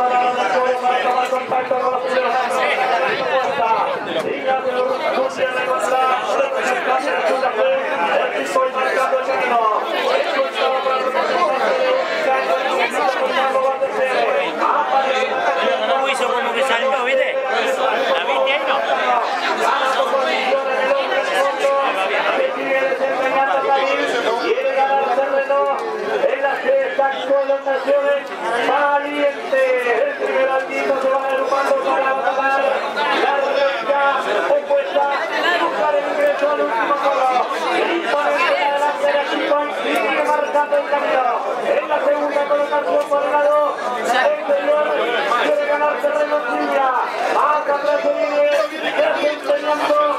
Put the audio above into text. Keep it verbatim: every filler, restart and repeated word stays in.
No hizo como que salió, ¿viste? ¿La viste ahí, no? Quiere ganar terreno en las sextas colocaciones. Valiente, el primer altito se va agrupando para atacar la recta opuesta, buscar el ingreso al último coro. Imponente adelante de Chicón, sigue marcando el camino. En la segunda colocación por el lado exterior, quiere ganar terreno Silvia. Acá atrás se viene desempeñando